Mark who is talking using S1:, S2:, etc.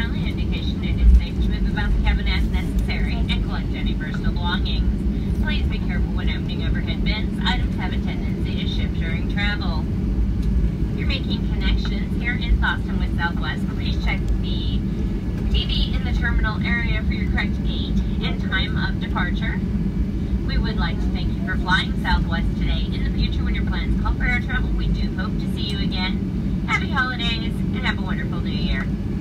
S1: our land indication, it is safe to move about the cabin as necessary and collect any personal belongings. Please be careful when opening overhead bins. Items have a tendency to shift during travel. If you're making connections here in Boston with Southwest, please check the TV in the terminal area for your correct gate and time of departure. We would like to thank you for flying Southwest today. In the future, when your plans call for air travel, we do hope to see you again. Happy holidays and have a wonderful new year.